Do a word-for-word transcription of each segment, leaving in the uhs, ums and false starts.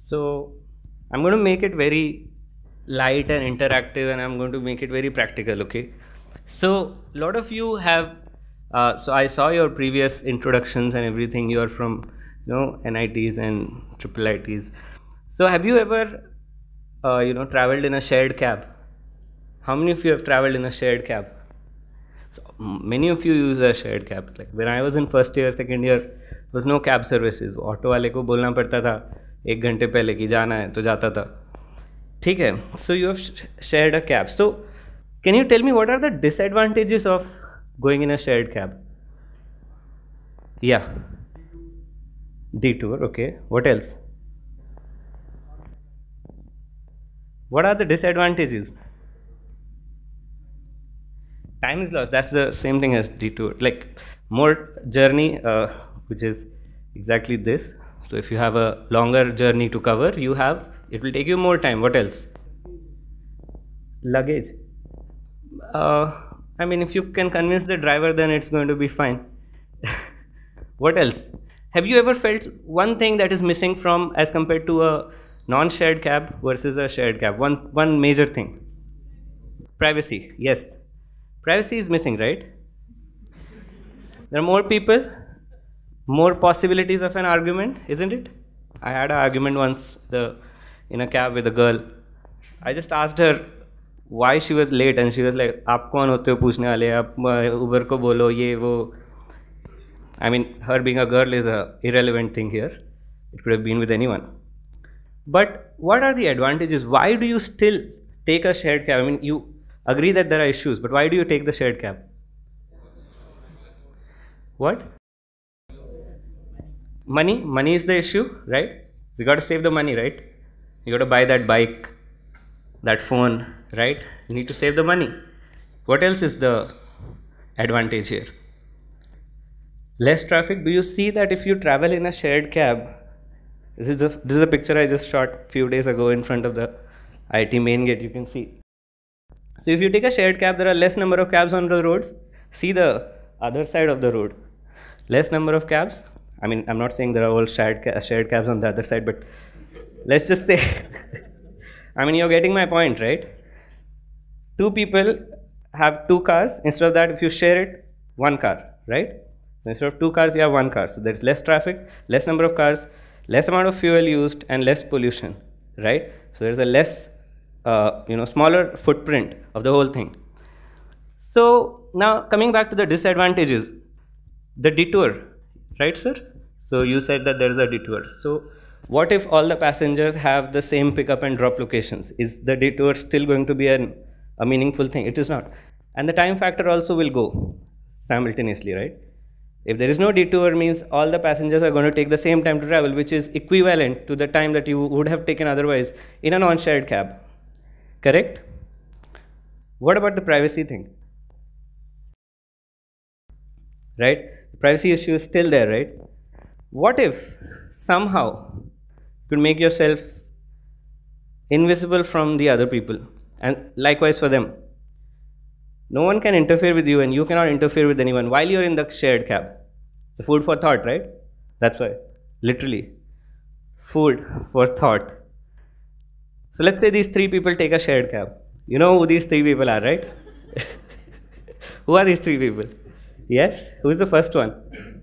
So I'm going to make it very light and interactive, and I'm going to make it very practical. Okay. So a lot of you have. Uh, so I saw your previous introductions and everything. You are from, you know, N I Ts and triple I Ts. So have you ever, uh, you know, traveled in a shared cab? How many of you have traveled in a shared cab? So many of you use a shared cab. Like when I was in first year, second year, there was no cab services. Auto वाले को बोलना पड़ता था एक घंटे पहले कि जाना है तो जाता था. ठीक है. So you have shared a cab. So can you tell me what are the disadvantages of going in a shared cab? Yeah. Detour. Okay. What else? What are the disadvantages? Time is lost. That's the same thing as detour. Like more journey, uh, which is exactly this. So if you have a longer journey to cover, you have, it will take you more time. What else? Luggage. Uh, I mean, if you can convince the driver, then it's going to be fine. What else? Have you ever felt one thing that is missing from as compared to a non-shared cab versus a shared cab? One, one major thing. Privacy. Yes. Privacy is missing, right? There are more people, more possibilities of an argument, isn't it? I had an argument once the, in a cab with a girl. I just asked her why she was late, and she was like, "Aap kaun hote ho पूछने वाले? आप Uber को बोलो ये वो." I mean, her being a girl is a irrelevant thing here. It could have been with anyone. But what are the advantages? Why do you still take a shared cab? I mean, you agree that there are issues, but why do you take the shared cab? What? Money. Money is the issue, right? You got to save the money, right? You got to buy that bike, that phone, right? You need to save the money. What else is the advantage here? Less traffic. Do you see that if you travel in a shared cab, this is, the, this is a picture I just shot a few days ago in front of the I I T main gate, you can see. So if you take a shared cab, there are less number of cabs on the roads. See the other side of the road. Less number of cabs. I mean, I'm not saying there are all shared, ca shared cabs on the other side, but let's just say, I mean, you're getting my point, right? Two people have two cars. Instead of that, if you share it, one car, right? So instead of two cars, you have one car. So there's less traffic, less number of cars, less amount of fuel used, and less pollution, right? So there's a less Uh, you know, smaller footprint of the whole thing. So now coming back to the disadvantages, the detour, right, sir? So you said that there is a detour. So what if all the passengers have the same pickup and drop locations? Is the detour still going to be an, a meaningful thing? It is not. And the time factor also will go simultaneously, right? If there is no detour, means all the passengers are going to take the same time to travel, which is equivalent to the time that you would have taken otherwise in a non-shared cab. Correct? What about the privacy thing? Right? The privacy issue is still there, right? What if somehow you could make yourself invisible from the other people, and likewise for them? No one can interfere with you, and you cannot interfere with anyone while you're in the shared cab. It's food for thought, right? That's why. Literally. Food for thought. So let's say these three people take a shared cab. You know who these three people are, right? Who are these three people? Yes? Who is the first one?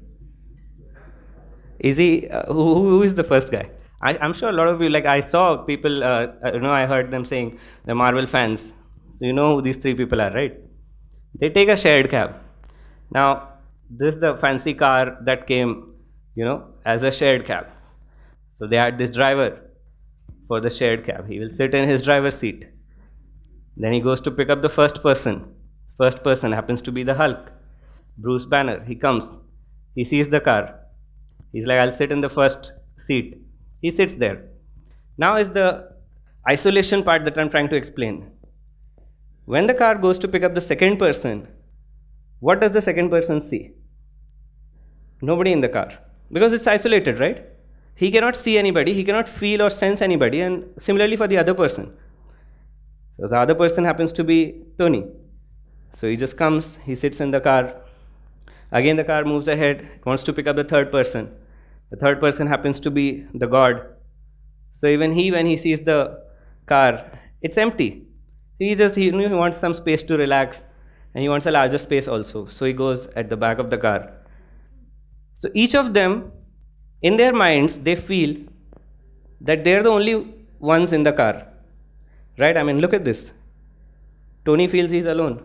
Is he, uh, who, who is the first guy? I, I'm sure a lot of you, like I saw people, uh, you know, I heard them saying the Marvel fans. So you know who these three people are, right? They take a shared cab. Now, this is the fancy car that came, you know, as a shared cab. So they had this driver for the shared cab. He will sit in his driver's seat. Then he goes to pick up the first person. First person happens to be the Hulk, Bruce Banner. He comes. He sees the car. He's like, I'll sit in the first seat. He sits there. Now is the isolation part that I'm trying to explain. When the car goes to pick up the second person, what does the second person see? Nobody in the car. Because it's isolated, right? He cannot see anybody, he cannot feel or sense anybody, and similarly for the other person. So the other person happens to be Tony. So he just comes, he sits in the car. Again the car moves ahead, wants to pick up the third person. The third person happens to be the god. So even he, when he sees the car, it's empty. He just he, he wants some space to relax, and he wants a larger space also. So he goes at the back of the car. So each of them, in their minds, they feel that they're the only ones in the car, right? I mean, look at this. Tony feels he's alone.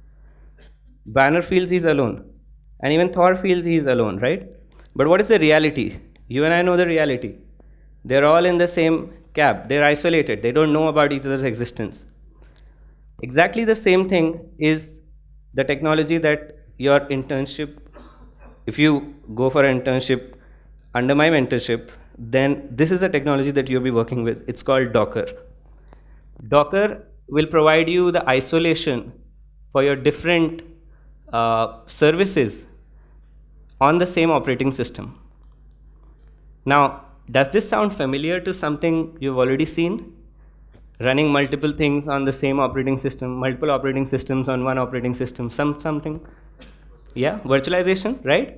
Banner feels he's alone. And even Thor feels he's alone, right? But what is the reality? You and I know the reality. They're all in the same cab. They're isolated. They don't know about each other's existence. Exactly the same thing is the technology that your internship, if you go for an internship under my mentorship, then this is the technology that you'll be working with. It's called Docker. Docker will provide you the isolation for your different uh, services on the same operating system. Now, does this sound familiar to something you've already seen? Running multiple things on the same operating system, multiple operating systems on one operating system, some something. Yeah, virtualization, right?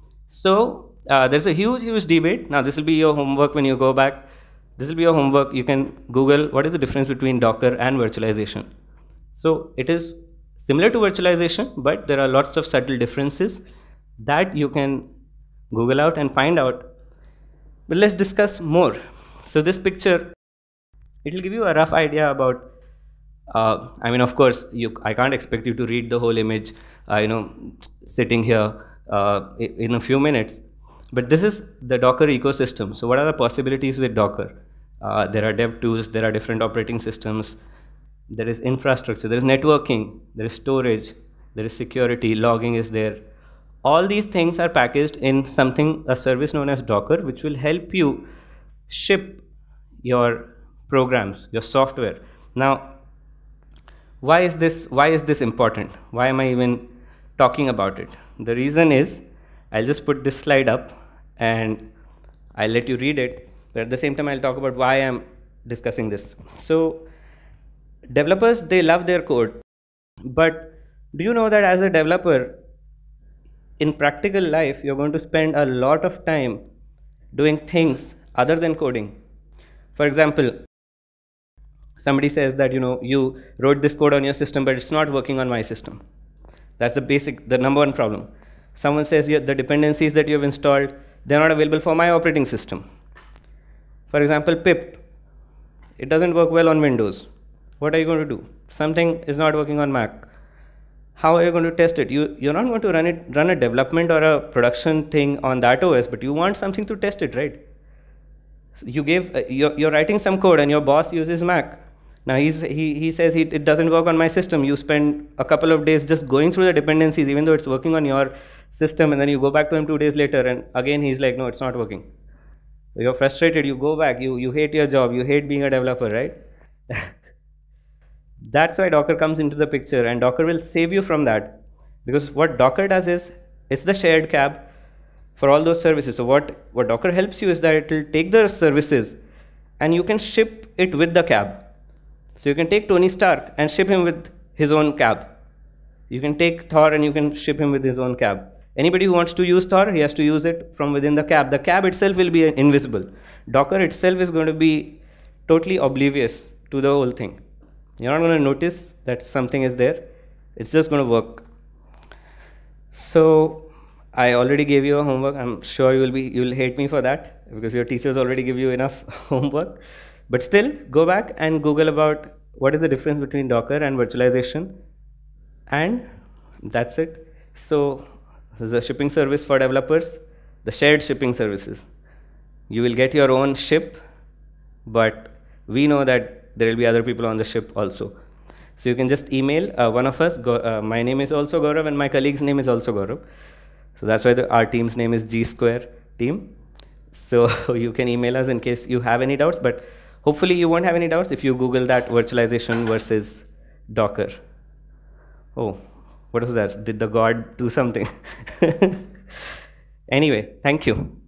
So uh, there's a huge, huge debate. Now this will be your homework when you go back. This will be your homework. You can Google what is the difference between Docker and virtualization. So it is similar to virtualization, but there are lots of subtle differences that you can Google out and find out. But let's discuss more. So this picture, it will give you a rough idea about, uh, I mean, of course, you, I can't expect you to read the whole image, uh, you know, sitting here uh, in a few minutes. But this is the Docker ecosystem. So what are the possibilities with Docker? Uh, there are dev tools, there are different operating systems, there is infrastructure, there is networking, there is storage, there is security, logging is there. All these things are packaged in something, a service known as Docker, which will help you ship your programs, your software. Now, why is this, why is this important? Why am I even talking about it? The reason is, I'll just put this slide up and I'll let you read it, but at the same time I'll talk about why I'm discussing this. So, developers, they love their code, but do you know that as a developer, in practical life, you're going to spend a lot of time doing things other than coding. For example, somebody says that, you know, you wrote this code on your system, but it's not working on my system. That's the basic, the number one problem. Someone says the dependencies that you have installed, they're not available for my operating system. For example, pip, it doesn't work well on Windows. What are you going to do? Something is not working on Mac. How are you going to test it? You, you're not going to run it, run a development or a production thing on that O S, but you want something to test it, right? So you give, uh, you're, you're writing some code and your boss uses Mac. Now he's, he, he says he, it doesn't work on my system. You spend a couple of days just going through the dependencies, even though it's working on your system, and then you go back to him two days later and again he's like, no, it's not working. You're frustrated, you go back, you, you hate your job, you hate being a developer, right? That's why Docker comes into the picture, and Docker will save you from that, because what Docker does is, it's the shared cab for all those services. So what, what Docker helps you is that it will take the services and you can ship it with the cab. So you can take Tony Stark and ship him with his own cab. You can take Thor and you can ship him with his own cab. Anybody who wants to use Thor, he has to use it from within the cab. The cab itself will be invisible. Docker itself is going to be totally oblivious to the whole thing. You're not going to notice that something is there. It's just going to work. So I already gave you a homework. I'm sure you will be you will hate me for that, because your teachers already give you enough homework. But still, go back and Google about what is the difference between Docker and virtualization, and that's it. So this is a shipping service for developers, the shared shipping services. You will get your own ship, but we know that there will be other people on the ship also. So you can just email uh, one of us. Go, uh, my name is also Gaurav and my colleague's name is also Gaurav. So that's why the, our team's name is G Square Team. So you can email us in case you have any doubts, but hopefully you won't have any doubts if you Google that virtualization versus Docker. Oh, what was that? Did the God do something? Anyway, thank you.